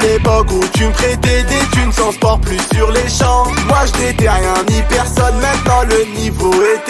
l'époque où tu me prêtais des thunes sans sport plus sur les champs. Moi je n'étais rien ni personne, maintenant le niveau était